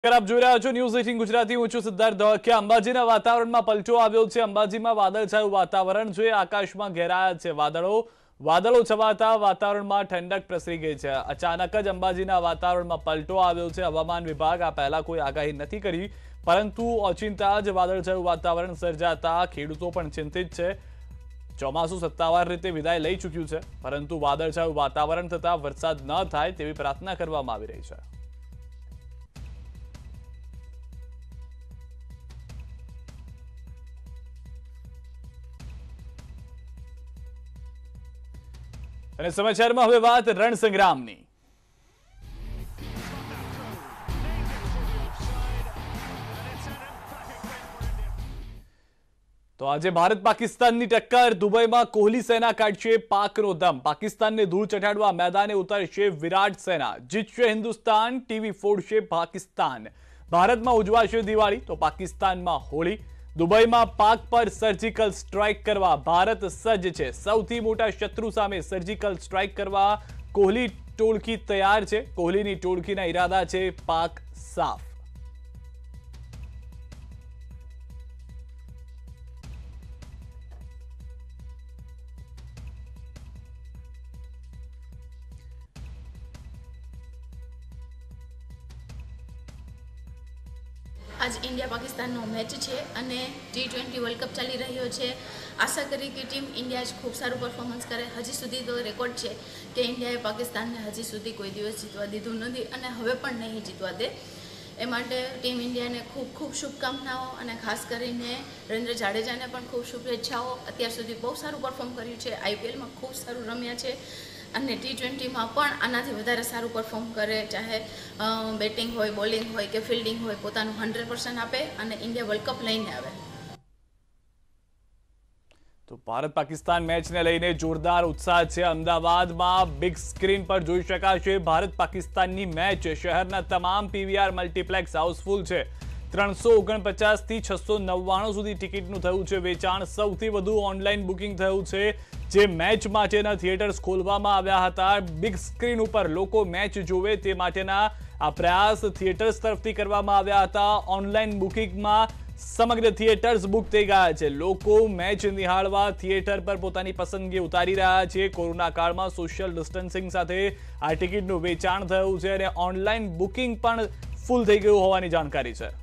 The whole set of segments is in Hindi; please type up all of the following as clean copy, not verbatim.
આપ જોઈ રહ્યા છો ન્યૂઝ 18 ગુજરાતી। હું છું સિદ્ધાર્થ ધોળકિયા। અંબાજીના વાતાવરણમાં પલટો આવ્યો છે। અંબાજીમાં વાદળછાયું વાતાવરણ છે। આકાશમાં ઘેરાયા છે વાદળો છવાતા વાતાવરણમાં ઠંડક પ્રસરી ગઈ છે। અચાનક જ અંબાજીના વાતાવરણમાં પલટો આવ્યો છે। હવામાન વિભાગ આ પહેલા કોઈ આગાહી નથી કરી, પરંતુ ઓચિંતા જ વાદળછાયું વાતાવરણ સર્જાતા ખેડૂતો પણ ચિંતિત છે। ચોમાસું સત્તાવાર રીતે વિદાય લઈ ચૂક્યું છે, પરંતુ વાદળછાયું વાતાવરણ થતા વરસાદ ન થાય તેવી પ્રાર્થના કરવામાં આવી રહી છે। અને સમાચારમાં હવે વાત રણસંગ્રામની। તો આજે ભારત પાકિસ્તાનની ટક્કર। દુબઈમાં કોહલી સેના કાઢશે પાકનો દમ। પાકિસ્તાનને ધૂળ ચટાડવા મેદાને ઉતરશે વિરાટ સેના। જીતશે હિન્દુસ્તાન, ટીવી ફોડશે પાકિસ્તાન। ભારતમાં ઉજવાશે દિવાળી તો પાકિસ્તાનમાં હોળી। દુબઈમાં પાક પર સર્જિકલ સ્ટ્રાઇક કરવા ભારત સજ્જ છે। સૌથી મોટા શત્રુ સામે સર્જિકલ સ્ટ્રાઇક કરવા કોહલી ટોળકી તૈયાર છે। કોહલીની ટોળકીના ઈરાદા છે પાક સાફ। आज इंडिया पाकिस्तान मैच है અને T20 વર્લ્ડ કપ ચાલી રહ્યો છે। આશા કરી કે ટીમ ઇન્ડિયા જ ખૂબ સારું પરફોર્મન્સ કરે। હજી સુધી તો રેકોર્ડ છે કે ઇન્ડિયાએ પાકિસ્તાનને હજી સુધી કોઈ દિવસ જીતવા દીધું નથી અને હવે પણ નહીં જીતવા દે। એ માટે ટીમ ઇન્ડિયાને ખૂબ ખૂબ શુભકામનાઓ અને ખાસ કરીને રવિન્દ્ર જાડેજાને પણ ખૂબ શુભેચ્છાઓ। અત્યાર સુધી બહુ સારું પરફોર્મ કર્યું છે, આઈપીએલમાં ખૂબ સારું રમ્યા છે અને T20માં પણ આનાથી વધારે સારું પરફોર્મ કરે। ચાહે બેટિંગ હોય, બોલિંગ હોય કે ફિલ્ડિંગ હોય, પોતાનું 100% આપે અને ઇન્ડિયા વર્લ્ડ કપ લઈને આવે। તો ભારત પાકિસ્તાન મેચને લઈને જોરદાર ઉત્સાહ છે। અમદાવાદમાં બિગ સ્ક્રીન પર જોઈ શકાશે ભારત પાકિસ્તાનની મેચ। શહેરના તમામ પીવીઆર મલ્ટીપ્લેક્સ હાઉસફુલ છે। 349 થી 699 સુધી ટિકિટનું થયું છે વેચાણ। સૌથી વધુ ઓનલાઈન બુકિંગ થયું છે। જે મેચ માટેના થિયેટર્સ ખોલવામાં આવ્યા હતા, બિગ સ્ક્રીન ઉપર લોકો મેચ જોવે તે માટેના આ પ્રયાસ થિયેટર્સ તરફથી કરવામાં આવ્યા હતા। ઓનલાઈન બુકિંગમાં સમગ્ર થિયેટર્સ બુક થઈ ગયા છે। લોકો મેચ નિહાળવા થિયેટર પર પોતાની પસંદગી ઉતારી રહ્યા છે। કોરોના કાળમાં સોશિયલ ડિસ્ટન્સિંગ સાથે આ ટિકિટનું વેચાણ થયું છે અને ઓનલાઈન બુકિંગ પણ ફૂલ થઈ ગયું હોવાની જાણકારી છે।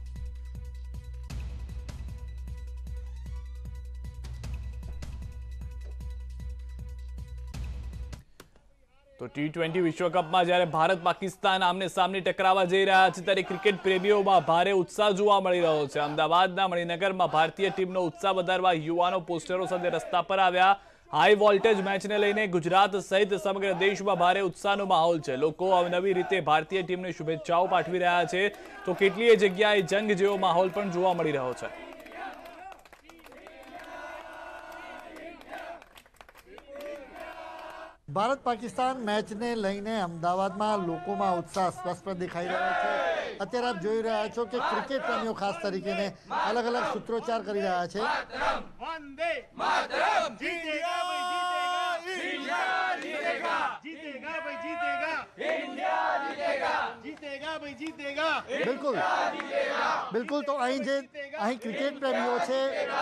તો T20 વિશ્વકપમાં જ્યારે ભારત પાકિસ્તાન આમને સામને ટકરાવા જઈ રહ્યા છે, ત્યારે ક્રિકેટ પ્રેમીઓમાં ભારે ઉત્સાહ જોવા મળી રહ્યો છે। અમદાવાદના મણિનગરમાં ભારતીય ટીમનો ઉત્સાહ વધારવા યુવાનો પોસ્ટરો સાથે રસ્તા પર આવ્યા। હાઈ વોલ્ટેજ મેચને લઈને ગુજરાત સહિત સમગ્ર દેશમાં ભારે ઉત્સાહનો માહોલ છે। લોકો અવનવી રીતે ભારતીય ટીમને શુભેચ્છાઓ પાઠવી રહ્યા છે, તો કેટલીય જગ્યાએ જંગ જેવો માહોલ પણ જોવા મળી રહ્યો છે। ભારત પાકિસ્તાન મેચને લઈને અમદાવાદમાં લોકોમાં ઉત્સાહ સ્પષ્ટ દેખાઈ રહ્યો છે। અત્યારે આપ જોઈ રહ્યા છો કે ક્રિકેટ પ્રેમીઓ ખાસ તરીકેને અલગ અલગ સૂત્રોચ્ચાર કરી રહ્યા છે। વંદે માતરમ, જીતેગા ભાઈ જીતેગા, જીતેગા જીતેગા ભાઈ જીતેગા, ઇન્ડિયા જીતેગા, જીતેગા ભાઈ જીતેગા, બિલકુલ બિલકુલ। તો અહીં ક્રિકેટ પ્રેમીઓ છે।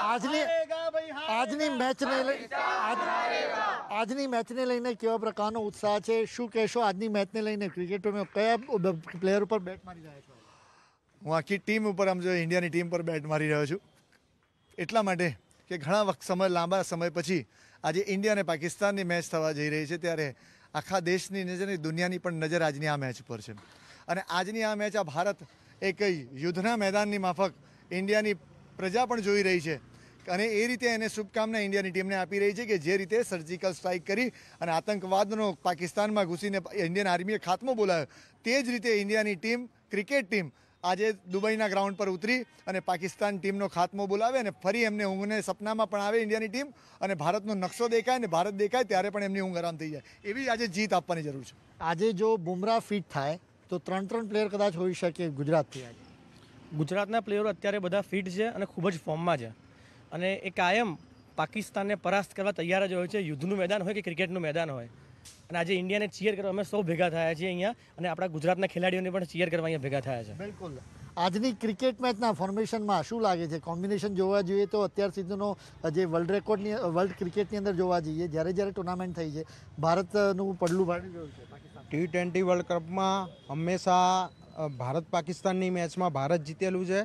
આજની મેચને લઈને કેવા પ્રકારનો ઉત્સાહ છે? શું કહેશો આજની મેચને લઈને? ક્રિકેટ પ્રેમીઓ કયા પ્લેયર ઉપર બેટ મારી રહ્યા છો? હું આખી ટીમ ઉપર આમ જો ઇન્ડિયાની ટીમ પર બેટ મારી રહ્યો છું, એટલા માટે કે ઘણા લાંબા સમય પછી આજે ઇન્ડિયા અને પાકિસ્તાનની મેચ થવા જઈ રહી છે, ત્યારે આખા દેશની નજર, દુનિયાની પણ નજર આજની આ મેચ પર છે। અને આજની આ મેચ આ ભારત એક યુદ્ધના મેદાનની માફક ઇન્ડિયાની પ્રજા પણ જોઈ રહી છે અને એ રીતે એને શુભકામના ઇન્ડિયાની ટીમને આપી રહી છે કે જે રીતે સર્જિકલ સ્ટ્રાઇક કરી અને આતંકવાદનો પાકિસ્તાનમાં ઘૂસીને ઇન્ડિયન આર્મીએ ખાત્મો બોલાવ્યો, તે જ રીતે ઇન્ડિયાની ટીમ, ક્રિકેટ ટીમ આજે દુબઈના ગ્રાઉન્ડ પર ઉતરી અને પાકિસ્તાન ટીમનો ખાત્મો બોલાવે અને ફરી એમને ઊંઘને સપનામાં પણ આવે ઇન્ડિયાની ટીમ અને ભારતનો નકશો દેખાય અને ભારત દેખાય ત્યારે પણ એમની ઊંઘ આરામ થઈ જાય, એવી આજે જીત આપવાની જરૂર છે। આજે જો બુમરાહ ફિટ થાય તો 3 પ્લેયર કદાચ હોઈ શકે ગુજરાતથી। આજે ગુજરાતના પ્લેયરો અત્યારે બધા ફિટ છે અને ખૂબ જ ફોર્મમાં છે અને એ કાયમ પાકિસ્તાનને પરાસ્ત કરવા તૈયાર જ હોય છે, યુદ્ધનું મેદાન હોય કે ક્રિકેટનું મેદાન હોય। અને આજે ઇન્ડિયાને ચીયર કરવા અમે સૌ ભેગા થયા છીએ અહીંયા અને આપણા ગુજરાતના ખેલાડીઓને પણ ચીયર કરવા અહીંયા ભેગા થયા છે। બિલકુલ આજની ક્રિકેટ મેચના ફોર્મેશનમાં શું લાગે છે? કોમ્બિનેશન જોવા જોઈએ તો અત્યાર સુધીનો જે વર્લ્ડ ક્રિકેટની અંદર જોવા જઈએ, જ્યારે ટુર્નામેન્ટ થઈ છે, ભારતનું પડલું ભાડી રહ્યું છે. T20 વર્લ્ડ કપમાં હંમેશા ભારત પાકિસ્તાનની મેચમાં ભારત જીતેલું છે.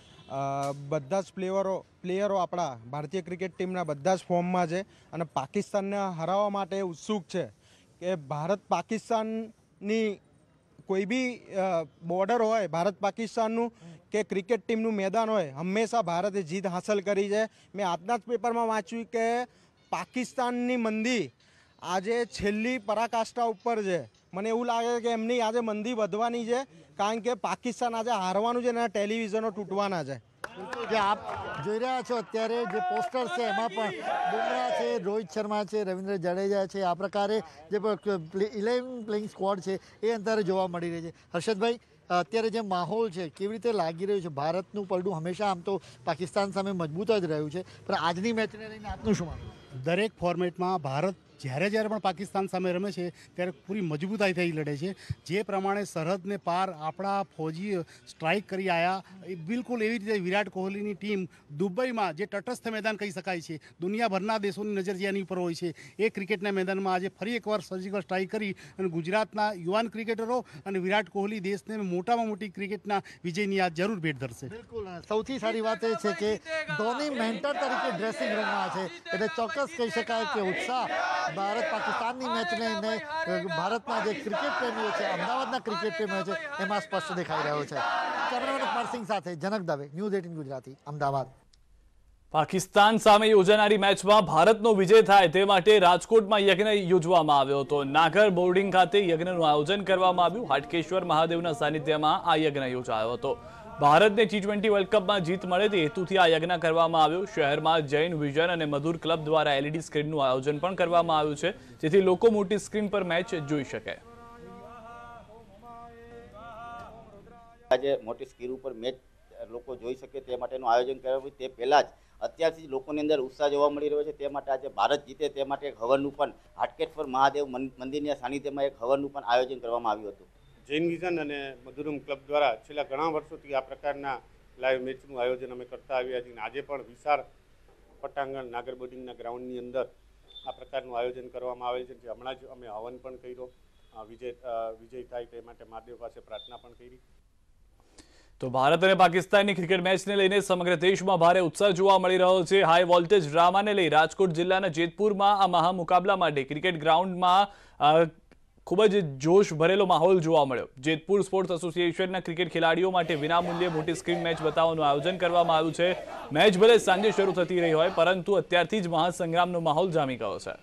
બધા જ પ્લેયરો આપણા ભારતીય ક્રિકેટ ટીમના બધા જ ફોર્મમાં છે અને પાકિસ્તાનને હરાવવા માટે ઉત્સુક છે કે ભારત પાકિસ્તાનની કોઈ બી બોર્ડર હોય ભારત પાકિસ્તાનનું કે ક્રિકેટ ટીમનું મેદાન હોય, હંમેશા ભારતે જીત હાંસલ કરી છે. મેં આજના જ પેપરમાં વાંચ્યું કે પાકિસ્તાનની મંદી આજે છેલ્લી પરાકાષ્ઠા ઉપર છે. મને એવું લાગે છે કે એમની આજે મંદી વધવાની છે, કારણ કે પાકિસ્તાન આજે હારવાનું છે અને ટેલિવિઝનો તૂટવાના છે. જે આપ જોઈ રહ્યા છો અત્યારે જે પોસ્ટર છે એમાં પણ બુમરાહ છે, રોહિત શર્મા છે, રવિન્દ્ર જાડેજા છે, આ પ્રકારે જે 11 પ્લેઇંગ સ્ક્વોડ છે એ અંતરે જોવા મળી રહી છે. હર્ષદભાઈ, અત્યારે જે માહોલ છે કેવી રીતે લાગી રહ્યું છે? ભારતનું પલડું હંમેશા આમ તો પાકિસ્તાન સામે મજબૂત જ રહ્યું છે, પણ આજની મેચને લઈને આપનું શું માનવું? દરેક ફોર્મેટમાં ભારત જ્યારે પણ પાકિસ્તાન સામે રમે છે ત્યારે પૂરી મજબૂતાઈથી લડે છે. જે પ્રમાણે સરહદને પાર આપણા ફૌજી સ્ટ્રાઇક કરી આવ્યા, એ બિલકુલ એવી રીતે વિરાટ કોહલીની ટીમ દુબઈમાં જે તટસ્થ મેદાન કહી શકાય છે, દુનિયાભરના દેશોની નજર જે એની ઉપર હોય છે, એ ક્રિકેટના મેદાનમાં આજે ફરી એકવાર સર્જિકલ સ્ટ્રાઇક કરી અને ગુજરાતના યુવાન ક્રિકેટરો અને વિરાટ કોહલી દેશને મોટામાં મોટી ક્રિકેટના વિજયની યાદ જરૂર ભેટ ધરશે. બિલકુલ. સૌથી સારી વાત એ છે કે ધોની મેન્ટર તરીકે ડ્રેસિંગ રૂમમાં છે, એટલે ચોક્કસ કહી શકાય કે ઉત્સાહ ભારત પાકિસ્તાનની મેચને ભારતના જે ક્રિકેટ પ્રેમીઓ છે, અમદાવાદના ક્રિકેટ પ્રેમીઓ છે, એમાં સ્પષ્ટ દેખાઈ રહ્યો છે. કેમેરામેન અમરસિંહ સાથે જનક દવે, ન્યૂઝ 18 ગુજરાતી, અમદાવાદ. પાકિસ્તાન સામે યોજાનારી મેચમાં ભારતનો વિજય થાય તે માટે રાજકોટમાં યજ્ઞ યોજવામાં આવ્યો હતો. નાગર બોર્ડિંગ ખાતે યજ્ઞનું આયોજન કરવામાં આવ્યું. હાટકેશ્વર મહાદેવના સાનિધ્યમાં આ યજ્ઞ યોજાયો હતો. ભારતને T20 વર્લ્ડ કપમાં જીત મળે તે હેતુથી આ યજ્ઞ કરવામાં આવ્યો. શહેરમાં જૈન વિઝન અને મધુર ક્લબ દ્વારા LED સ્ક્રીનનું આયોજન પણ કરવામાં આવ્યું છે, જેથી લોકો મોટી સ્ક્રીન પર મેચ જોઈ શકે. આજે મોટી સ્ક્રીન ઉપર મેચ લોકો જોઈ શકે તે માટેનું આયોજન કરવામાં તે પહેલાં જ અત્યારથી જ લોકોની અંદર ઉત્સાહ જોવા મળી રહ્યો છે. તે માટે આજે ભારત જીતે તે માટે એક હવનનું પણ હાટકેશ્વર મહાદેવ મંદિરના સાનિધ્યમાં એક હવનનું પણ આયોજન કરવામાં આવ્યું હતું. જૈન વિઝન અને મધુરમ ક્લબ દ્વારા છેલ્લા ઘણા વર્ષોથી આ પ્રકારના લાઈવ મેચનું આયોજન અમે કરતા આવ્યા છીએ. આજે પણ વિશાળ પટાંગણ નાગર બોર્ડિંગના ગ્રાઉન્ડની અંદર આ પ્રકારનું આયોજન કરવામાં આવે છે. હમણાં જ અમે હવન પણ કર્યો, વિજય થાય તે માટે મહાદેવ પાસે પ્રાર્થના પણ કરી. તો ભારત અને પાકિસ્તાનની ક્રિકેટ મેચને લઈને સમગ્ર દેશમાં ભારે ઉત્સાહ જોવા મળી રહ્યો છે. હાઈ વોલ્ટેજ ડ્રામાને લઈ રાજકોટ જિલ્લાના જેતપુરમાં આ મહામુકાબલા માટે ક્રિકેટ ગ્રાઉન્ડમાં ખૂબ જ જોશ ભરેલો માહોલ જોવા મળ્યો. જેતપુર સ્પોર્ટ્સ એસોસિએશનના ક્રિકેટ ખેલાડીઓ માટે વિનામૂલ્યે મોટી સ્ક્રીન મેચ બતાવવાનું આયોજન કરવામાં આવ્યું છે. મેચ ભલે સાંજે શરૂ થતી રહી હોય, પરંતુ અત્યારથી જ મહાસંગ્રામનો માહોલ જામી ગયો છે.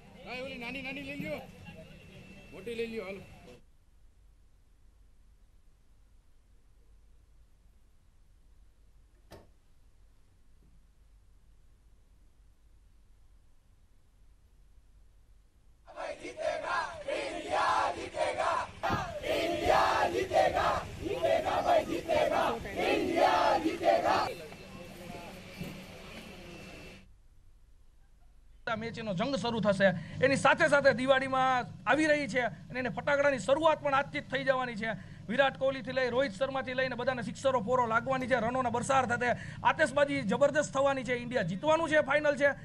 મેચનો જંગ શરૂ થશે. એની સાથે સાથે દિવાળીમાં આવી રહી છે અને એને ફટાકડાની શરૂઆત પણ આજથી જ થઈ જવાની છે. વિરાટ કોહલીથી લઈ રોહિત શર્માથી લઈને બધાને સિક્સરો ફોરો લાગવાની છે. રનોના બરસાર થશે, આતશબાજી જબરદસ્ત થવાની છે. ઇન્ડિયા જીતવાનું છે, ફાઇનલ છે.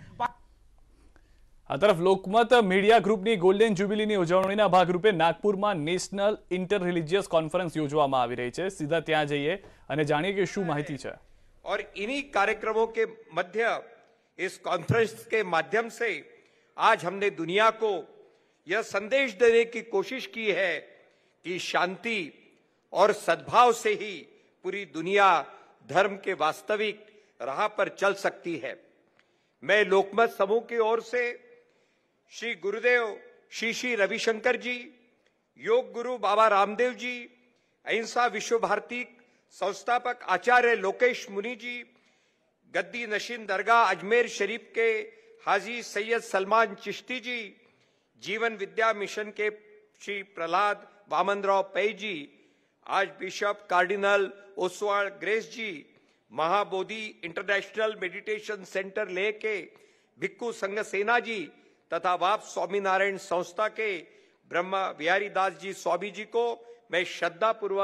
આ તરફ લોકમત મીડિયા ગ્રુપની ગોલ્ડન જ્યુબિલીની ઉજવણીના ભાગરૂપે નાગપુરમાં નેશનલ ઇન્ટર રિલિજિયસ કોન્ફરન્સ યોજવામાં આવી રહી છે. સીધા ત્યાં જઈએ અને જાણીએ કે શું માહિતી છે. और इन्हीं कार्यक्रमों के मध्य इस कॉन्फ्रेंस के माध्यम से आज हमने दुनिया को यह संदेश देने की कोशिश की है कि शांति और सद्भाव से ही पूरी दुनिया धर्म के वास्तविक राह पर चल सकती है. मैं लोकमत समूह की ओर से श्री गुरुदेव श्री रविशंकर जी, योग गुरु बाबा रामदेव जी, अहिंसा विश्व भारती संस्थापक आचार्य लोकेश मुनि जी, गद्दी नशीन दरगाह अजमेर शरीफ के हाजी सैयद सलमान चिश्ती जी, जीवन विद्या मिशन के श्री प्रहलाद वामनराव पै जी, आज bishop cardinal Oswald Grace ji, Mahabodhi international meditation centre Leh के भिक्खू संघ सेना जी तथा वाप स्वामीनारायण संस्था के ब्रह्मा बिहारी दास जी स्वामी जी को मैं श्रद्धा पूर्वक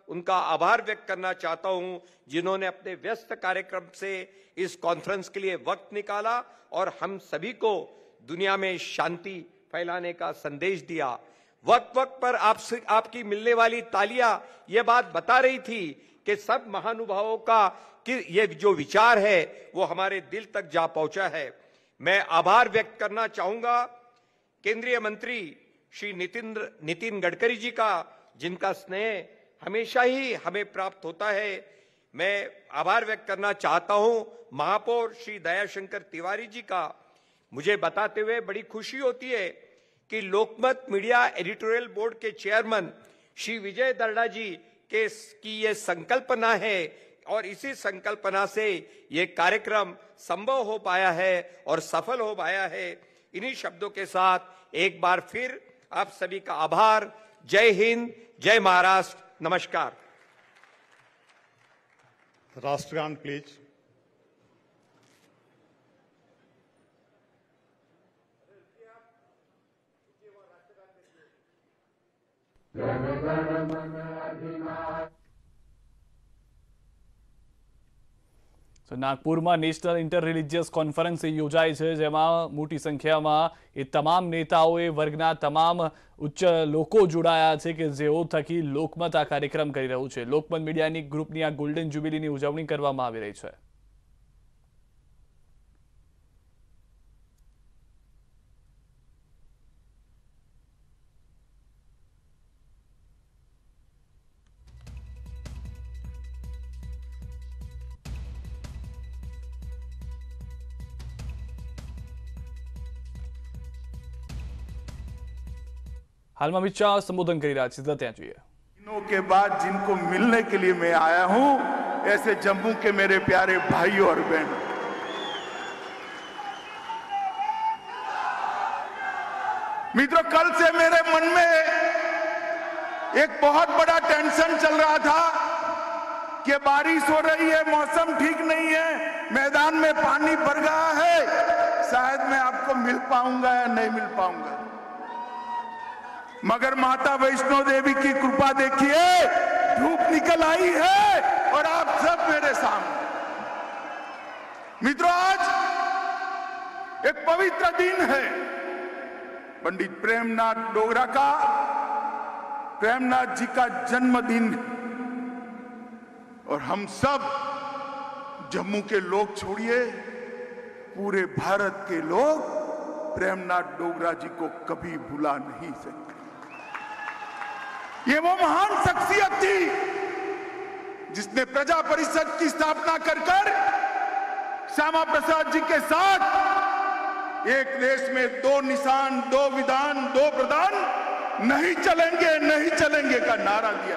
उनका आभार व्यक्त करना चाहता हूं, जिन्होंने अपने व्यस्त कार्यक्रम से इस कॉन्फ्रेंस के लिए वक्त निकाला और हम सभी को दुनिया में शांति फैलाने का संदेश दिया। वक्त वक्त पर आपकी मिलने वाली तालियां ये बात बता रही थी कि सब महानुभावों का कि ये जो विचार है वो हमारे दिल तक जा पहुंचा है। मैं आभार व्यक्त करना चाहूंगा केंद्रीय मंत्री श्री नितिन गडकरी जी का, जिनका स्नेह हमेशा ही हमें प्राप्त होता है। मैं आभार व्यक्त करना चाहता हूं महापौर श्री दयाशंकर तिवारी जी का। मुझे बताते हुए बड़ी खुशी होती है कि लोकमत मीडिया एडिटोरियल बोर्ड के चेयरमैन श्री विजय दर्डा जी की ये संकल्पना है और इसी संकल्पना से ये कार्यक्रम संभव हो पाया है और सफल हो पाया है। इन्हीं शब्दों के साथ एक बार फिर आप सभी का आभार। जय हिंद, जय महाराष्ट्र, नमस्कार। राष्ट्रगान प्लीज। નાગપુરમાં નેશનલ ઇન્ટર રિલિજિયસ કોન્ફરન્સ યોજાઈ છે, જેમાં મોટી સંખ્યામાં એ તમામ નેતાઓએ વર્ગના તમામ ઉચ્ચ લોકો જોડાયા છે કે જેઓ થકી લોકમત આ કાર્યક્રમ કરી રહ્યું છે। લોકમત મીડિયાની ગ્રુપની આ ગોલ્ડન જ્યુબિલીની ઉજવણી કરવામાં આવી રહી છે। हाल में अमित शाह संबोधन कर रहा है, ત્યાં જોઈએ। दिनों के बाद जिनको मिलने के लिए मैं आया हूं, ऐसे जम्मू के मेरे प्यारे भाइयों और बहनों, मित्रों, कल से मेरे मन में एक बहुत बड़ा टेंशन चल रहा था कि बारिश हो रही है, मौसम ठीक नहीं है, मैदान में पानी भर गया है, शायद मैं आपको मिल पाऊंगा या नहीं मिल पाऊंगा। मगर माता वैष्णो देवी की कृपा देखिए, धूप निकल आई है और आप सब मेरे सामने। मित्रों, आज एक पवित्र दिन है, पंडित प्रेमनाथ डोगरा का, प्रेमनाथ जी का जन्मदिन, और हम सब जम्मू के लोग छोड़िए, पूरे भारत के लोग प्रेमनाथ डोगरा जी को कभी भुला नहीं सकते। ये वो महान शख्सियत थी जिसने प्रजा परिषद की स्थापना कर श्यामा प्रसाद जी के साथ एक देश में 2 निशान, 2 विधान, 2 प्रधान नहीं चलेंगे, नहीं चलेंगे का नारा दिया।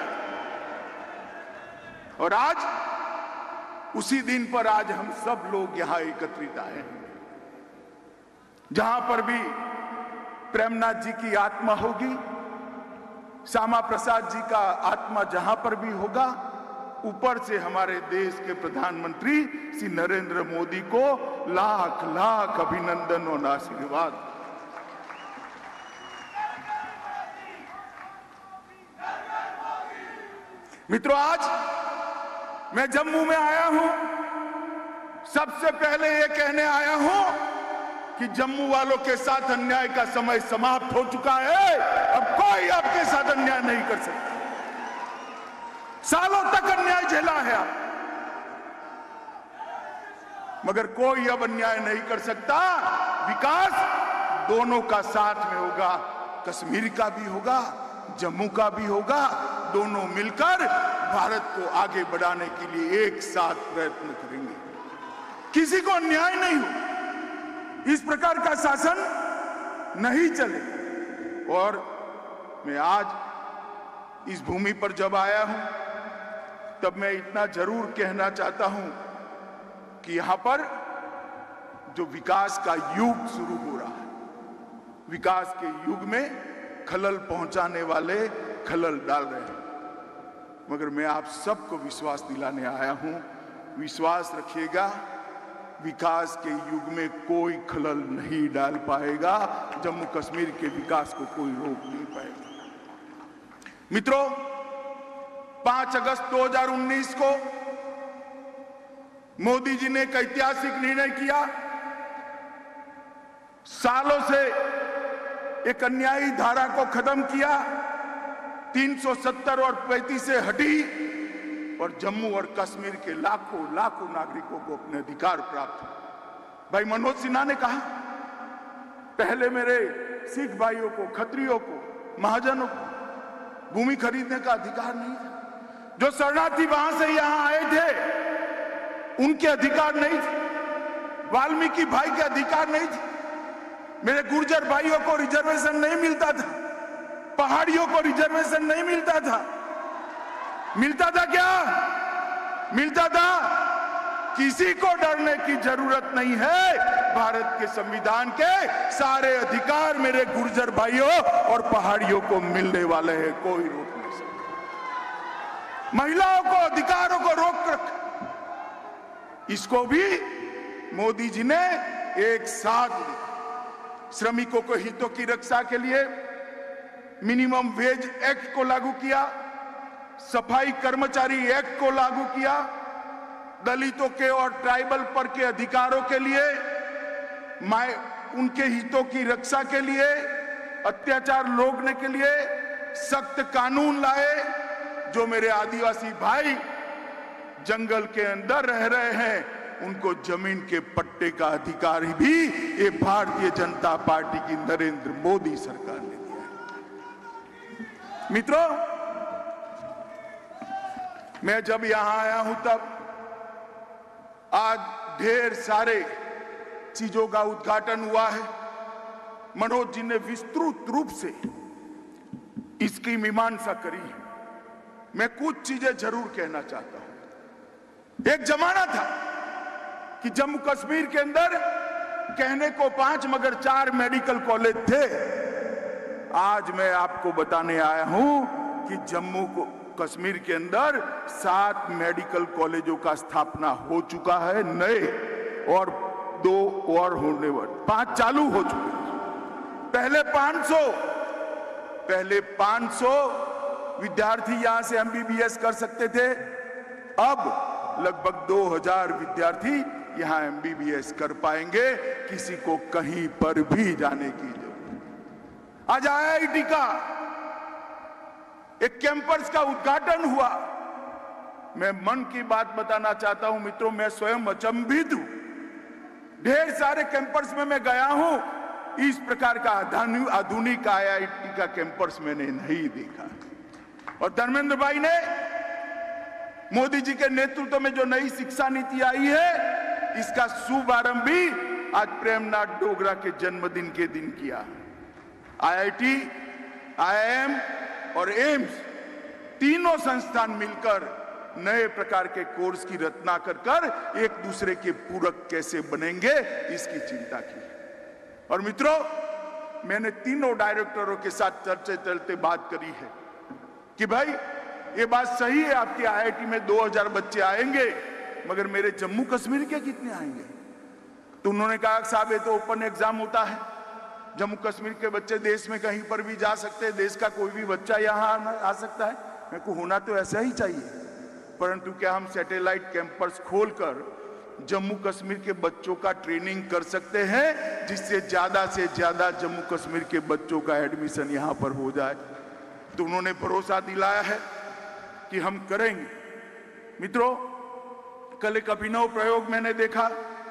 और आज उसी दिन पर आज हम सब लोग यहां एकत्रित आए हैं, जहां पर भी प्रेमनाथ जी की आत्मा होगी, श्यामा प्रसाद जी का आत्मा जहां पर भी होगा, ऊपर से हमारे देश के प्रधानमंत्री श्री नरेंद्र मोदी को लाख लाख अभिनंदन और आशीर्वाद। मित्रों, आज मैं जम्मू में आया हूं, सबसे पहले ये कहने आया हूं कि जम्मू वालों के साथ अन्याय का समय समाप्त हो चुका है। अब कोई आपके साथ अन्याय नहीं कर सकता। सालों तक अन्याय झेला है आप, मगर कोई अब अन्याय नहीं कर सकता। विकास दोनों का साथ में होगा, कश्मीर का भी होगा, जम्मू का भी होगा। दोनों मिलकर भारत को आगे बढ़ाने के लिए एक साथ प्रयत्न करेंगे। किसी को अन्याय नहीं हो, इस प्रकार का शासन नहीं चले। और मैं आज इस भूमि पर जब आया हूं, तब मैं इतना जरूर कहना चाहता हूं कि यहां पर जो विकास का युग शुरू हो रहा है, विकास के युग में खलल पहुंचाने वाले खलल डाल रहे हैं, मगर मैं आप सबको विश्वास दिलाने आया हूं, विश्वास रखिएगा, विकास के युग में कोई खलल नहीं डाल पाएगा। जम्मू कश्मीर के विकास को कोई रोक नहीं पाएगा। मित्रों, 5 अगस्त 2019 को मोदी जी ने एक ऐतिहासिक निर्णय किया। सालों से एक अन्यायी धारा को खत्म किया, 370 और 35 से हटी और जम्मू और कश्मीर के लाखों लाखों नागरिकों को अपने अधिकार प्राप्त हुए। भाई मनोज सिन्हा ने कहा, पहले मेरे सिख भाइयों को, खत्रियों को, महाजनों को भूमि खरीदने का अधिकार नहीं था। जो शरणार्थी वहां से यहां आए थे उनके अधिकार नहीं थे, वाल्मीकि भाई के अधिकार नहीं थे, मेरे गुर्जर भाइयों को रिजर्वेशन नहीं मिलता था, पहाड़ियों को रिजर्वेशन नहीं मिलता था। मिलता था क्या? मिलता था। किसी को डरने की जरूरत नहीं है। भारत के संविधान के सारे अधिकार मेरे गुर्जर भाइयों और पहाड़ियों को मिलने वाले हैं, कोई रोक नहीं सकता। महिलाओं को, अधिकारों को रोक रखा, इसको भी मोदी जी ने एक साथ लिया। श्रमिकों के हितों की रक्षा के लिए मिनिमम वेज एक्ट को लागू किया, सफाई कर्मचारी एक्ट को लागू किया, दलितों के और ट्राइबल पर के अधिकारों के लिए, उनके हितों की रक्षा के लिए, अत्याचार रोकने के लिए सख्त कानून लाए। जो मेरे आदिवासी भाई जंगल के अंदर रह रहे हैं उनको जमीन के पट्टे का अधिकार भी ये भारतीय जनता पार्टी की नरेंद्र मोदी सरकार ने दिया है। मित्रों, मैं जब यहां आया हूं तब आज ढेर सारे चीजों का उद्घाटन हुआ है। मनोज जी ने विस्तृत रूप से इसकी मीमांसा करी है। मैं कुछ चीजें जरूर कहना चाहता हूं। एक जमाना था कि जम्मू कश्मीर के अंदर कहने को 5 मगर 4 मेडिकल कॉलेज थे। आज मैं आपको बताने आया हूं कि जम्मू को कश्मीर के अंदर 7 मेडिकल कॉलेजों का स्थापना हो चुका है नए, और 2 और होने वाले, 5 चालू हो चुके हैं। पहले 500 विद्यार्थी यहां से एमबीबीएस कर सकते थे, अब लगभग 2000 विद्यार्थी यहां एमबीबीएस कर पाएंगे, किसी को कहीं पर भी जाने की जरूरत। आज आईआईटी का एक कैंपस का उद्घाटन हुआ। मैं मन की बात बताना चाहता हूं मित्रों, मैं स्वयं अचंभित हूं। ढेर सारे कैंपस में मैं गया हूं, इस प्रकार का आधुनिक आईआईटी का कैंपस मैंने नहीं देखा। और धर्मेंद्र भाई ने मोदी जी के नेतृत्व में जो नई शिक्षा नीति आई है, इसका शुभारंभ भी आज प्रेमनाथ डोगरा के जन्मदिन के दिन किया। आईआईटी, आईआईएम और एम्स तीनों संस्थान मिलकर नए प्रकार के कोर्स की रचना कर एक दूसरे के पूरक कैसे बनेंगे, इसकी चिंता की। और मित्रों, मैंने तीनों डायरेक्टरों के साथ चलते बात करी है कि भाई ये बात सही है, आपके आईआईटी में 2000 बच्चे आएंगे, मगर मेरे जम्मू कश्मीर के कितने आएंगे? तो उन्होंने कहा साहब ये तो ओपन एग्जाम होता है, जम्मू कश्मीर के बच्चे देश में कहीं पर भी जा सकते हैं, देश का कोई भी बच्चा यहाँ आ सकता है। मेरे को होना तो ऐसा ही चाहिए, परंतु क्या हम सैटेलाइट कैंपस खोलकर जम्मू कश्मीर के बच्चों का ट्रेनिंग कर सकते हैं, जिससे ज्यादा से ज्यादा जम्मू कश्मीर के बच्चों का एडमिशन यहाँ पर हो जाए? तो उन्होंने भरोसा दिलाया है कि हम करेंगे। मित्रों, कल एक अभिनव प्रयोग मैंने देखा।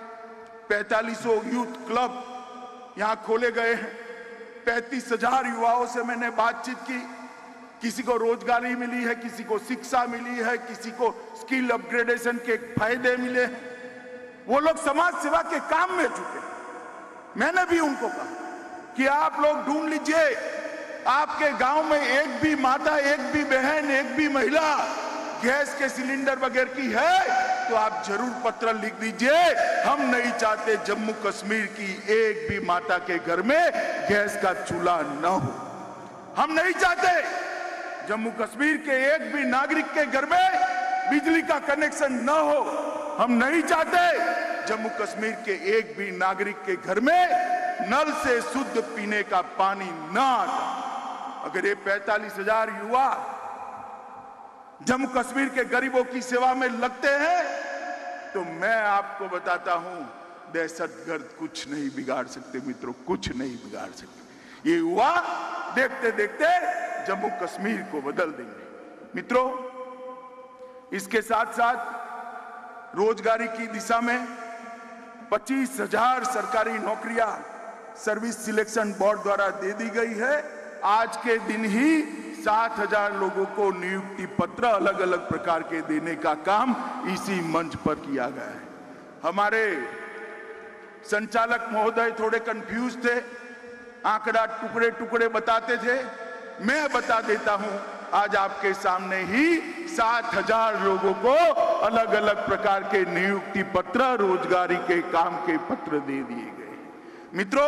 4500 यूथ क्लब यहां खोले गए हैं। 35,000 युवाओं से मैंने बातचीत की। किसी को रोजगारी मिली है, किसी को शिक्षा मिली है, किसी को स्किल अपग्रेडेशन के फायदे मिले हैं। वो लोग समाज सेवा के काम में जुटे। मैंने भी उनको कहा कि आप लोग ढूंढ लीजिए, आपके गांव में एक भी माता, एक भी बहन, एक भी महिला गैस के सिलेंडर बगैर की है तो आप जरूर पत्र लिख दीजिए। हम नहीं चाहते जम्मू कश्मीर की एक भी माता के घर में गैस का चूल्हा न हो। हम नहीं चाहते जम्मू कश्मीर के एक भी नागरिक के घर में बिजली का कनेक्शन न हो। हम नहीं चाहते जम्मू कश्मीर के एक भी नागरिक के घर में नल से शुद्ध पीने का पानी न आता। अगर ये 45,000 युवा जम्मू कश्मीर के गरीबों की सेवा में लगते हैं, तो मैं आपको बताता हूं, दहशतगर्द कुछ नहीं बिगाड़ सकते मित्रों, कुछ नहीं बिगाड़ सकते। ये युवा देखते देखते जम्मू कश्मीर को बदल देंगे। मित्रों, इसके साथ साथ रोजगारी की दिशा में 25,000 सरकारी नौकरियां सर्विस सिलेक्शन बोर्ड द्वारा दे दी गई है। आज के दिन ही 7,000 लोगों को नियुक्ति पत्र अलग अलग प्रकार के देने का काम इसी मंच पर किया गया है। हमारे संचालक महोदय थोड़े कंफ्यूज थे, आंकड़ा टुकड़े टुकड़े बताते थे। मैं बता देता हूं, आज आपके सामने ही 7,000 लोगों को अलग अलग प्रकार के नियुक्ति पत्र, रोजगारी के काम के पत्र दे दिए गए। मित्रों,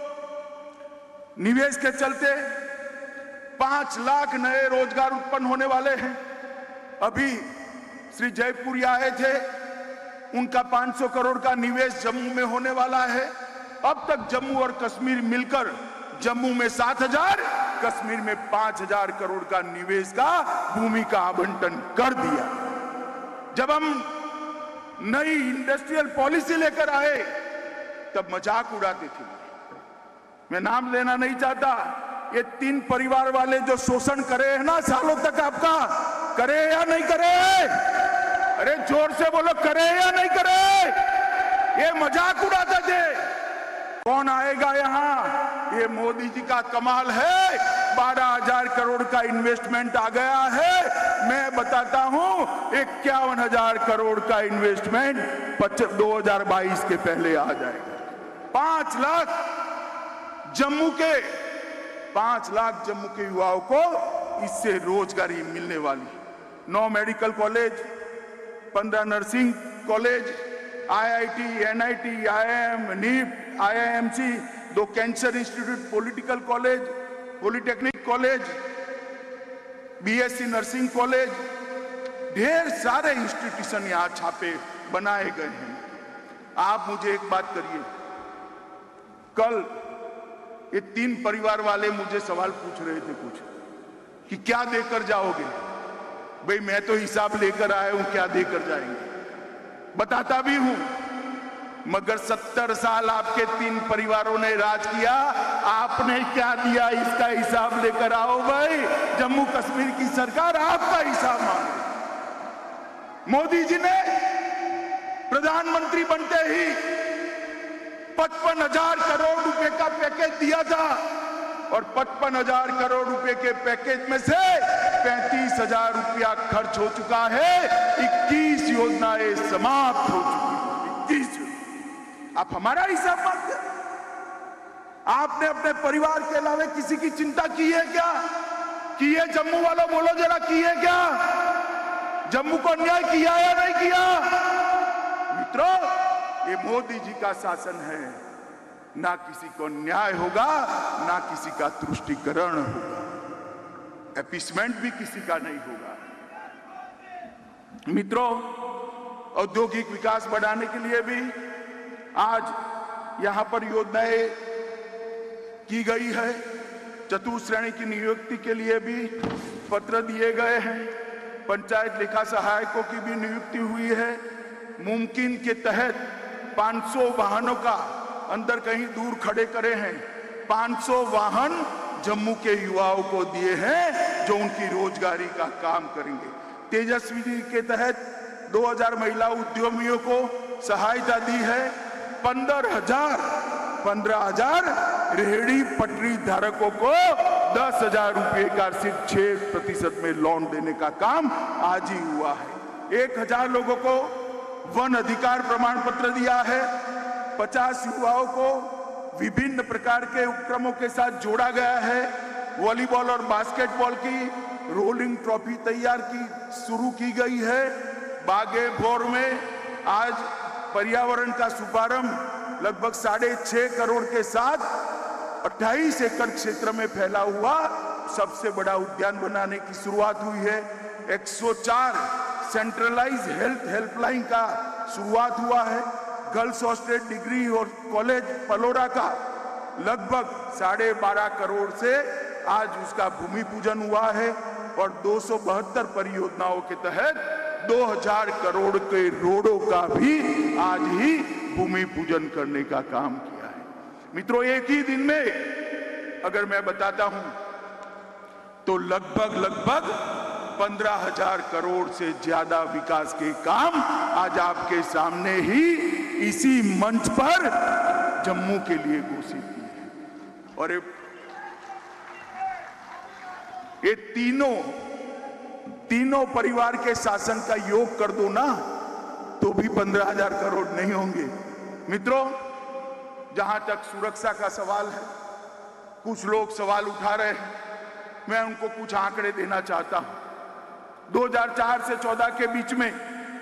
निवेश के चलते 5 लाख नए रोजगार उत्पन्न होने वाले हैं। अभी श्री जयपुरी आए थे, उनका 500 करोड़ का निवेश जम्मू में होने वाला है। अब तक जम्मू और कश्मीर मिलकर जम्मू में 7,000, कश्मीर में 5,000 करोड़ का निवेश का भूमि का आवंटन कर दिया। जब हम नई इंडस्ट्रियल पॉलिसी लेकर आए तब मजाक उड़ाते थे। मैं नाम लेना नहीं चाहता, ये 3 परिवार वाले जो शोषण करे हैं ना सालों तक, आपका करे या नहीं करे? अरे जोर से बोलो, करे या नहीं करे? ये मजाक उड़ाते थे। कौन आएगा यहाँ? ये मोदी जी का कमाल है। 12,000 करोड़ का इन्वेस्टमेंट आ गया है। मैं बताता हूँ 51,000 करोड़ का इन्वेस्टमेंट 2022 के पहले आ जाएगा। 5 लाख जम्मू के युवाओं को इससे रोजगारी मिलने वाली। 9 medical college, 15 nursing college, IIT, NIT, IIM, NIP, IIMC, 2 cancer institute, political college, polytechnic college, BSc nursing college, ढेर सारे इंस्टीट्यूशन यहाँ छापे बनाए गए हैं। आप मुझे एक बात करिए, कल ये 3 परिवार वाले मुझे सवाल पूछ रहे थे कुछ कि क्या देकर जाओगे। भाई मैं तो हिसाब लेकर आया हूं, क्या देकर जाएंगे बताता भी हूं, मगर 70 साल आपके 3 परिवारों ने राज किया, आपने क्या दिया इसका हिसाब लेकर आओ भाई। जम्मू कश्मीर की सरकार आपका हिसाब मांगे। मोदी जी ने प्रधानमंत्री बनते ही 55,000 करोड़ रुपए का पैकेज दिया था और 55,000 करोड़ रुपए के पैकेज में से 35,000 रुपया खर्च हो चुका है। 21 योजनाएं समाप्त हो चुकी हैं। 21। आप हमारा हिसाब मांगते? आपने अपने परिवार के अलावा किसी की चिंता की है क्या? की है? जम्मू वालों बोलो जरा, की है क्या? जम्मू को अन्याय किया या नहीं किया? मित्रों, ये मोदी जी का शासन है, ना किसी को न्याय होगा, ना किसी का तुष्टीकरण होगा, एपीसमेंट भी किसी का नहीं होगा। मित्रों, औद्योगिक विकास बढ़ाने के लिए भी आज यहां पर योजनाएं की गई है। चतुश्रेणी की नियुक्ति के लिए भी पत्र दिए गए हैं। पंचायत लेखा सहायकों की भी नियुक्ति हुई है। मुमकिन के तहत 500 वाहनों का अंदर कहीं दूर खड़े करे हैं। 500 वाहन जम्मू के युवाओं को दिए हैं जो उनकी रोजगारी का काम करेंगे। तेजस्वी के तहत 2000 महिला उद्यमियों को सहायता दी है। 15,000 रेहड़ी पटरी धारकों को 10,000 रुपए का सिर्फ 6% में लोन देने का काम आज ही हुआ है। 1,000 लोगों को वन अधिकार प्रमाण पत्र दिया है। 50 युवाओं को विभिन्न प्रकार के उपक्रमों के साथ जोड़ा गया है। वॉलीबॉल और बास्केटबॉल की रोलिंग ट्रॉफी शुरू की गई है। बागेभोर में आज पर्यावरण का शुभारंभ लगभग 6.5 करोड़ के साथ 28 एकड़ क्षेत्र में फैला हुआ सबसे बड़ा उद्यान बनाने की शुरुआत हुई है। 104 सेंट्रलाइज हेल्थ हेल्पलाइन का शुरुआत हुआ है। गर्ल्स हॉस्टल डिग्री और कॉलेज पलोरा का लगभग 12.5 करोड़ से आज उसका भूमि पूजन हुआ है। और 272 परियोजनाओं के तहत 2000 करोड़ के रोडों का भी आज ही भूमि पूजन करने का काम किया है। मित्रों, एक ही दिन में अगर मैं बताता हूं तो लगभग 15,000 करोड़ से ज्यादा विकास के काम आज आपके सामने ही इसी मंच पर जम्मू के लिए घोषित किए हैं। और ये तीनों परिवार के शासन का योग कर दो ना तो भी 15,000 करोड़ नहीं होंगे। मित्रों, जहां तक सुरक्षा का सवाल है, कुछ लोग सवाल उठा रहे हैं, मैं उनको कुछ आंकड़े देना चाहता हूं। 2004 से 14 के बीच में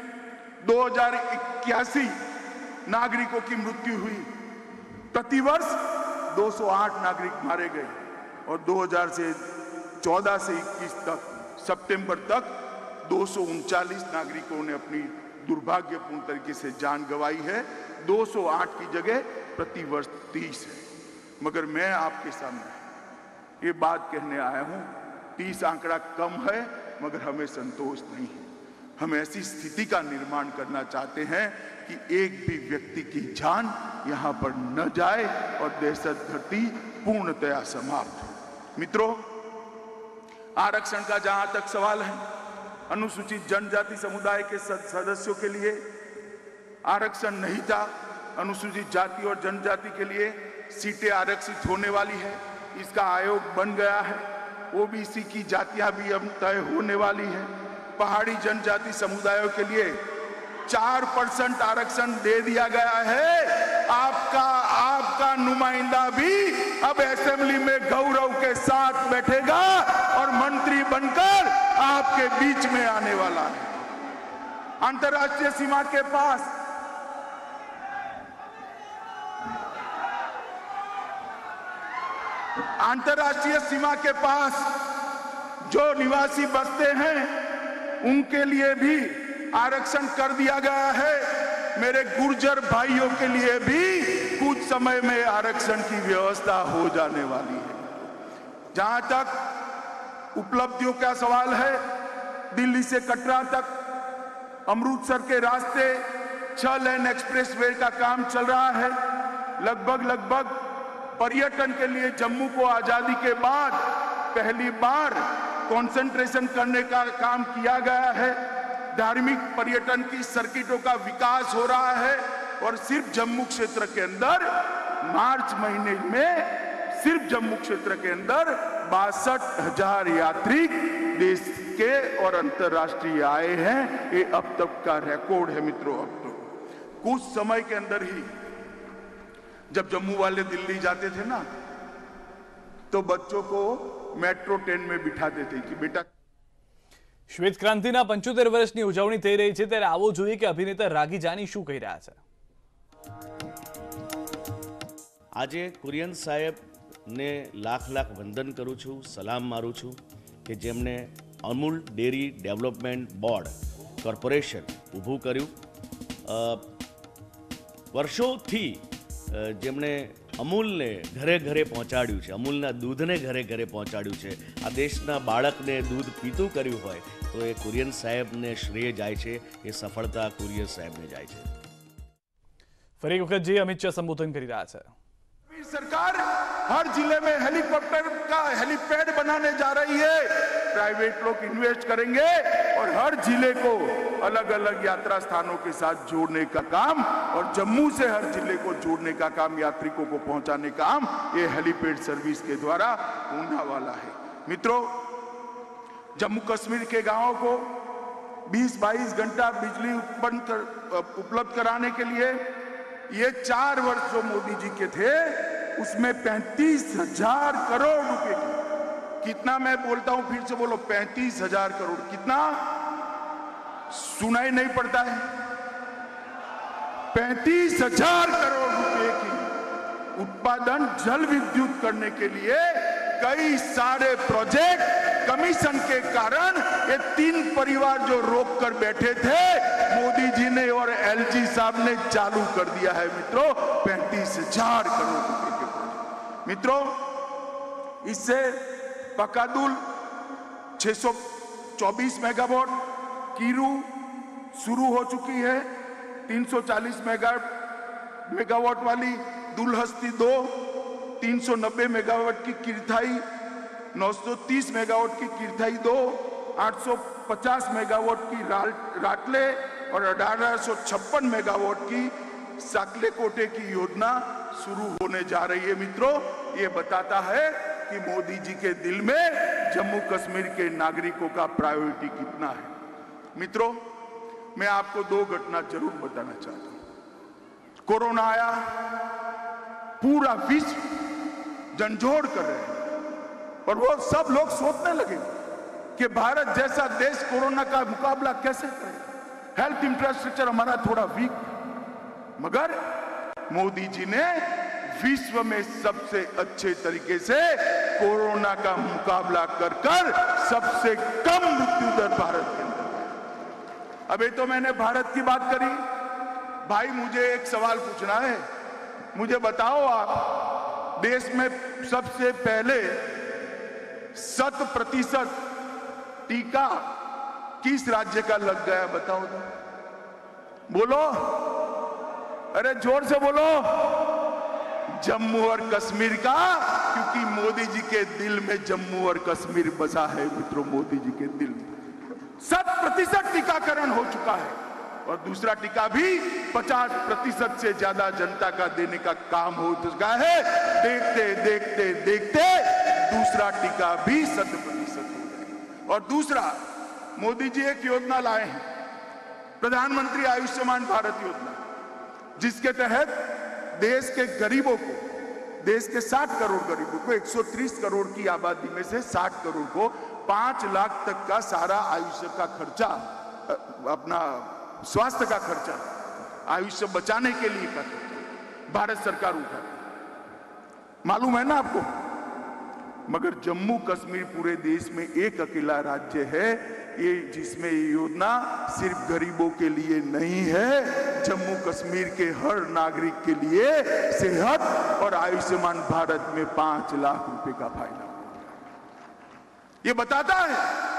2081 नागरिकों की मृत्यु हुई, प्रतिवर्ष 208 नागरिक मारे गए और 2014 से 21 तक सितंबर तक 239 नागरिकों ने अपनी दुर्भाग्यपूर्ण तरीके से जान गंवाई है। 208 की जगह प्रतिवर्ष 30 है। मगर मैं आपके सामने ये बात कहने आया हूं, 30 आंकड़ा कम है मगर हमें संतोष नहीं है। हम ऐसी स्थिति का निर्माण करना चाहते हैं कि एक भी व्यक्ति की जान यहां पर न जाए और दहशत गर्दी पूर्णतया समाप्त हो। मित्रों, आरक्षण का जहां तक सवाल है, अनुसूचित जनजाति समुदाय के सदस्यों के लिए आरक्षण नहीं था। अनुसूचित जाति और जनजाति के लिए सीटें आरक्षित होने वाली है, इसका आयोग बन गया है। ओबीसी की जातियां भी अब तय होने वाली है। पहाड़ी जनजाति समुदायों के लिए 4% आरक्षण दे दिया गया है। आपका नुमाइंदा भी अब असेंबली में गौरव के साथ बैठेगा और मंत्री बनकर आपके बीच में आने वाला है। अंतर्राष्ट्रीय सीमा के पास जो निवासी बसते हैं उनके लिए भी आरक्षण कर दिया गया है। मेरे गुर्जर भाइयों के लिए भी कुछ समय में आरक्षण की व्यवस्था हो जाने वाली है। जहां तक उपलब्धियों का सवाल है, दिल्ली से कटरा तक अमृतसर के रास्ते 6 लेन एक्सप्रेस वे का काम चल रहा है। लगभग पर्यटन के लिए जम्मू को आजादी के बाद पहली बार कंसंट्रेशन करने का काम किया गया है। धार्मिक पर्यटन की सर्किटों का विकास हो रहा है और सिर्फ जम्मू क्षेत्र के अंदर मार्च महीने में सिर्फ जम्मू क्षेत्र के अंदर 62,000 यात्री देश के और अंतर्राष्ट्रीय आए हैं। ये अब तक का रिकॉर्ड है। मित्रों, अब तो कुछ समय के अंदर ही जब जम्मू वाले दिल्ली जाते थे ना, तो बच्चों को मेट्रो ट्रेन में बिठाते थे कि बेटा। શ્વેત ક્રાંતિના 75 વર્ષની ઉજવણી થઈ રહી છે, ત્યારે આવો જોઈએ કે અભિનેતા રાગી જાની શું કહી રહ્યા છે। આજે કુરિયન સાહેબને લાખ વંદન કરું છું, સલામ મારું છું કે જેમણે Amul dairy development board corporation ઊભું કર્યું। વર્ષોથી જેમણે અમૂલને ઘરે ઘરે પહોંચાડ્યું છે, અમૂલના દૂધને ઘરે ઘરે પહોંચાડ્યું છે। આ દેશના બાળકને દૂધ પીતું કર્યું હોય તો એ કુરિયન સાહેબને શ્રેય જાય છે, એ સફળતા કુરિયન સાહેબને જાય છે। ફરી એક વખત જે અમિત શાહ સંબોધન કરી રહ્યા છે। सरकार हर जिले में हेलीकॉप्टर का हेलीपैड बनाने जा रही है। प्राइवेट लोग इन्वेस्ट करेंगे और हर जिले को अलग अलग यात्रा स्थानों के साथ जोड़ने का काम और जम्मू से हर जिले को जोड़ने का काम, यात्रिकों को पहुंचाने का काम ये हेलीपैड सर्विस के द्वारा होने वाला है। मित्रों, जम्मू कश्मीर के गांवों को 20-22 घंटा बिजली उपलब्ध कराने के लिए ये 4 वर्ष जो मोदी जी के थे उसमें 35,000 करोड़ रुपए की, कितना मैं बोलता हूं फिर से बोलो, 35,000 करोड़, कितना सुनाई नहीं पड़ता है, 35,000 करोड़ रुपए की उत्पादन जल विद्युत करने के लिए कई सारे प्रोजेक्ट कमीशन के कारण ये 3 परिवार जो रोक कर बैठे थे मोदी जी ने और एलजी साहब ने चालू कर दिया है। मित्रों, 35,000 करोड़ रुपए के प्रोजेक्ट। मित्रों, इससे पकादुल 624 मेगावाट, कीरू शुरू हो चुकी है 340 मेगावाट वाली, दुलहस्ती 2 390 मेगावाट की किरथाई, 930 मेगावाट की किरथाई 2, 850 मेगावाट की राटले और 1856 मेगावाट की साकले कोटे की योजना शुरू होने जा रही है। मित्रों, ये बताता है कि मोदी जी के दिल में जम्मू कश्मीर के नागरिकों का प्रायोरिटी कितना है। मित्रों, मैं आपको 2 घटना जरूर बताना चाहता हूं। कोरोना आया, पूरा विश्व झंझोड़ कर रहे हैं और वो सब लोग सोचने लगे कि भारत जैसा देश कोरोना का मुकाबला कैसे करे। हेल्थ इंफ्रास्ट्रक्चर हमारा थोड़ा वीक, मगर मोदी जी ने विश्व में सबसे अच्छे तरीके से कोरोना का मुकाबला कर सबसे कम मृत्यु दर भारत के अंदर। अभी तो मैंने भारत की बात करी, भाई मुझे एक सवाल पूछना है, मुझे बताओ आप देश में सबसे पहले 100% टीका किस राज्य का लग गया, बताओ तो, बोलो, अरे जोर से बोलो, जम्मू और कश्मीर का, क्योंकि मोदी जी के दिल में जम्मू और कश्मीर बसा है। मित्रों, मोदी जी के दिल में 100% टीकाकरण हो चुका है और दूसरा टीका भी 50% से ज्यादा जनता का देने का काम हो चुका है। देखते देखते देखते दूसरा टीका भी 100% हो जाए। और दूसरा, मोदी जी एक योजना लाए हैं, प्रधानमंत्री आयुष्मान भारत योजना, जिसके तहत देश के गरीबों को, देश के 60 करोड़ गरीबों को, 130 करोड़ की आबादी में से 60 करोड़ को 5 लाख तक का सारा आयुष्य का खर्चा, अपना स्वास्थ्य का खर्चा, आयुष्य बचाने के लिए का खर्चा भारत सरकार उठाती। मालूम है ना आपको? मगर जम्मू कश्मीर पूरे देश में एक अकेला राज्य है ये जिसमें ये योजना सिर्फ गरीबों के लिए नहीं है, जम्मू कश्मीर के हर नागरिक के लिए सेहत और आयुष्मान भारत में 5 लाख रुपए का फायदा। ये बताता है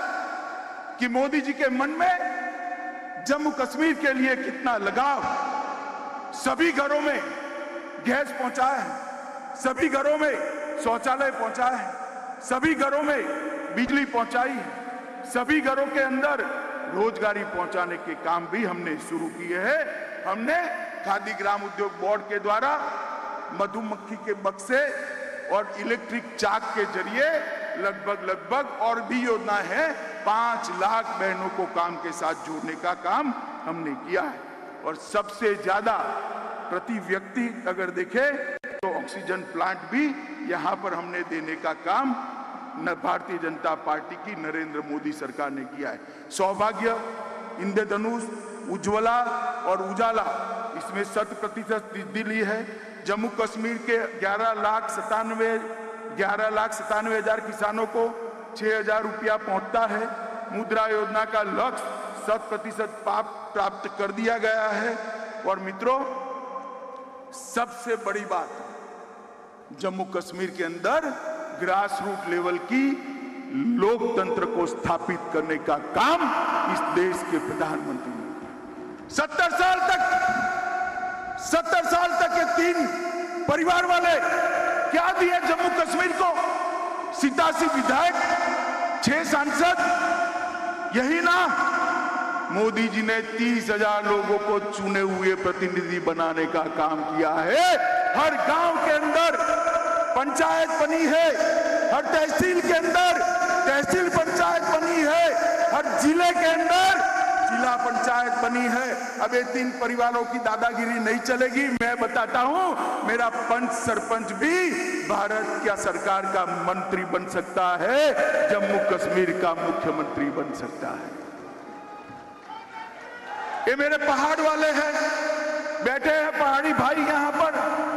कि मोदी जी के मन में जम्मू कश्मीर के लिए कितना लगाव। सभी घरों में गैस पहुंचा है, सभी घरों में शौचालय पहुंचा है, सभी घरों में बिजली पहुंचाई है, सभी घरों के अंदर रोजगारी पहुंचाने के काम भी हमने शुरू किए हैं। हमने खादी ग्राम उद्योग बोर्ड के द्वारा मधुमक्खी के बक्से और इलेक्ट्रिक चाक के जरिए लगभग और भी योजना है, 5 लाख बहनों को काम के साथ जोड़ने का काम हमने किया है। और सबसे ज्यादा प्रति व्यक्ति अगर देखें तो ऑक्सीजन प्लांट भी यहां पर हमने देने का काम भारतीय जनता पार्टी की नरेंद्र मोदी सरकार ने किया है। सौभाग्य, इंद्रधनुष, उज्ज्वला और उजाला, इसमें 100% दिल्ली है। जम्मू कश्मीर के 11,97,000 किसानों को 6,000 रुपया पहुंचता है। मुद्रा योजना का लक्ष्य 100% प्राप्त कर दिया गया है। और मित्रों, सबसे बड़ी बात, जम्मू कश्मीर के अंदर ग्रास रूट लेवल की लोकतंत्र को स्थापित करने का काम इस देश के प्रधानमंत्री ने 70 साल तक ये 3 परिवार वाले क्या दिए जम्मू कश्मीर को? 87 विधायक, 6 सांसद, यही ना? मोदी जी ने 30,000 लोगों को चुने हुए प्रतिनिधि बनाने का काम किया है। हर गांव के अंदर पंचायत बनी है, हर तहसील के अंदर तहसील पंचायत बनी है, हर जिले के अंदर जिला पंचायत बनी है। अब ये 3 परिवारों की दादागिरी नहीं चलेगी। मैं बताता हूं, मेरा पंच सरपंच भी भारत क्या सरकार का मंत्री बन सकता है, जम्मू कश्मीर का मुख्यमंत्री बन सकता है। ये मेरे पहाड़ वाले हैं, बैठे हैं पहाड़ी भाई यहां पर,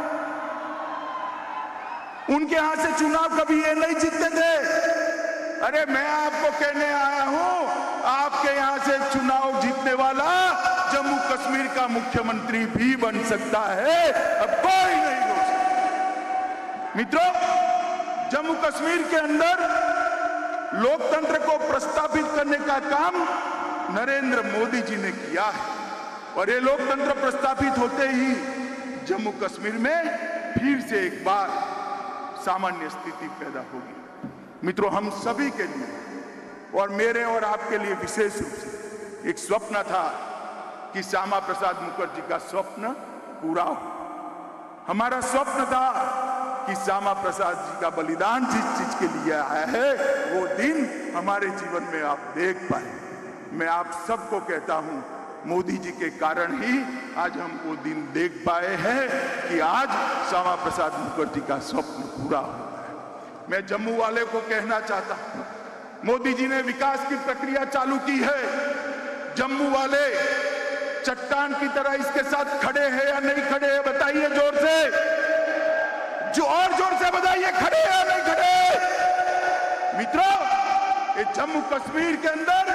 उनके यहां से चुनाव कभी ये नहीं जीतते थे। अरे मैं आपको कहने आया हूं, आपके यहां से चुनाव जीतने वाला जम्मू कश्मीर का मुख्यमंत्री भी बन सकता है। अब कोई नहीं रोक सकता। मित्रों, जम्मू कश्मीर के अंदर लोकतंत्र को प्रस्थापित करने का काम नरेंद्र मोदी जी ने किया है और ये लोकतंत्र प्रस्थापित होते ही जम्मू कश्मीर में फिर से एक बार सामान्य स्थिति पैदा होगी। मित्रों, हम सभी के लिए और मेरे और आपके लिए विशेष रूप से एक स्वप्न था कि श्यामा प्रसाद मुखर्जी का स्वप्न पूरा हो। हमारा स्वप्न था कि श्यामा प्रसाद जी का बलिदान जिस चीज के लिए आया है वो दिन हमारे जीवन में आप देख पाए। मैं आप सबको कहता हूं, मोदी जी के कारण ही आज हम वो दिन देख पाए हैं कि आज श्यामा प्रसाद मुखर्जी का स्वप्न पूरा हुआ है। मैं जम्मू वाले को कहना चाहता हूं, मोदी जी ने विकास की प्रक्रिया चालू की है। जम्मू वाले चट्टान की तरह इसके साथ खड़े हैं या नहीं खड़े हैं? बताइए जोर से, जो और जोर से बताइए, खड़े हैं या नहीं खड़े? मित्रों, ये जम्मू कश्मीर के अंदर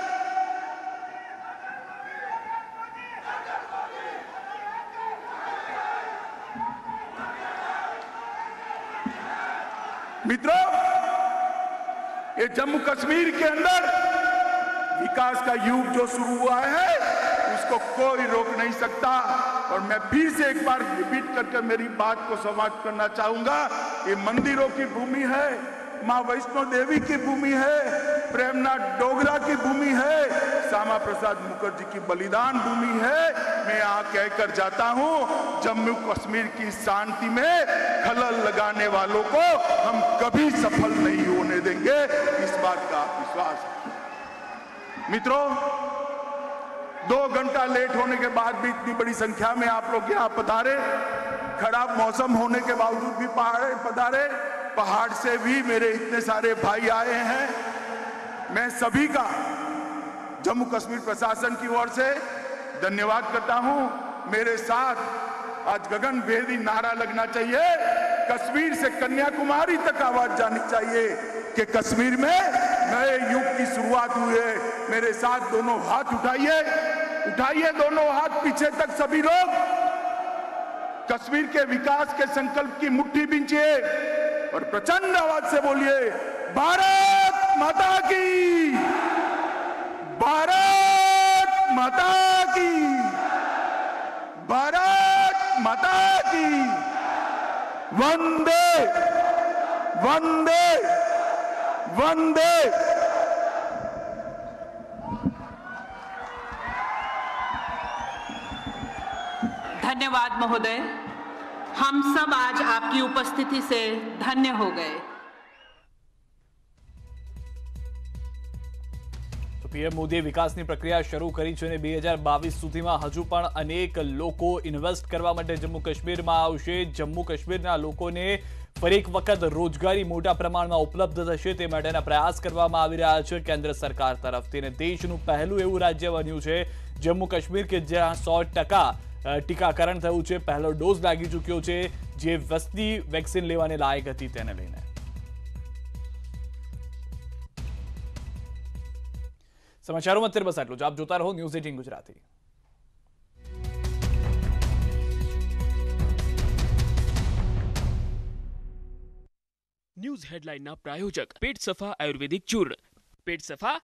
ये जम्मू कश्मीर के अंदर विकास का युग जो शुरू हुआ है उसको कोई रोक नहीं सकता। और मैं फिर से एक बार रिपीट करके मेरी बात को समाप्त करना चाहूंगा। ये मंदिरों की भूमि है, मां वैष्णो देवी की भूमि है, प्रेमनाथ डोगरा की भूमि है, श्यामा प्रसाद मुखर्जी की बलिदान भूमि है। मैं यहाँ कहकर जाता हूँ, जम्मू कश्मीर की शांति में खलल लगाने वालों को हम कभी सफल नहीं होने देंगे, इस बात का विश्वास है। मित्रों, 2 घंटा लेट होने के बाद भी इतनी बड़ी संख्या में आप लोग यहाँ पधारे, खराब मौसम होने के बावजूद भी पधारे, पहाड़ से भी मेरे इतने सारे भाई आए हैं। मैं सभी का जम्मू कश्मीर प्रशासन की ओर से धन्यवाद करता हूं। मेरे साथ आज गगनभेदी नारा लगना चाहिए, कश्मीर से कन्याकुमारी तक आवाज जानी चाहिए कि कश्मीर में नए युग की शुरुआत हुई है। मेरे साथ दोनों हाथ उठाइए, उठाइए दोनों हाथ पीछे तक सभी लोग। कश्मीर के विकास के संकल्प की मुट्ठी बींचिए और प्रचंड आवाज से बोलिए, भारत माता की, भारत माता की, भारत माता की, वंदे वंदे वंदे। धन्यवाद महोदय, हम सब आज आपकी उपस्थिति से धन्य हो गए। પીએમ મોદીએ વિકાસની પ્રક્રિયા શરૂ કરી છે અને 2022 સુધીમાં હજુ પણ અનેક લોકો ઇન્વેસ્ટ કરવા માટે જમ્મુ કાશ્મીરમાં આવશે। જમ્મુ કાશ્મીરના લોકોને ફરી એક વખત રોજગારી મોટા પ્રમાણમાં ઉપલબ્ધ થશે તે માટેના પ્રયાસ કરવામાં આવી રહ્યા છે કેન્દ્ર સરકાર તરફથી। અને દેશનું પહેલું એવું રાજ્ય બન્યું છે જમ્મુ કાશ્મીર કે જ્યાં 100% ટીકાકરણ થયું છે, પહેલો ડોઝ લાગી ચૂક્યો છે, જે વસ્તી વેક્સિન લેવાને લાયક હતી તેને લઈને। સમાચારોમાં અત્યારે બસ આટલું જ। આપ જોતા રહો ન્યૂઝ 18 ગુજરાતી। ન્યૂઝ હેડલાઇનના પ્રાયોજક પેટ સફા આયુર્વેદિક ચૂર્ણ। પેટ સફા